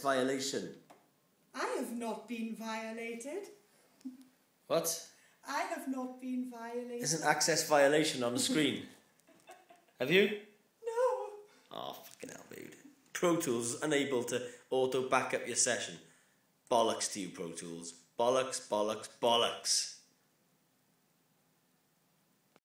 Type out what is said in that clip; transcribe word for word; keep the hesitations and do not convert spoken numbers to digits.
violation. I have not been violated. What? I have not been violated. There's an access violation on the screen. Have you? No. Oh, fucking hell, dude. Pro Tools is unable to auto back up your session. Bollocks to you, Pro Tools. Bollocks, bollocks, bollocks.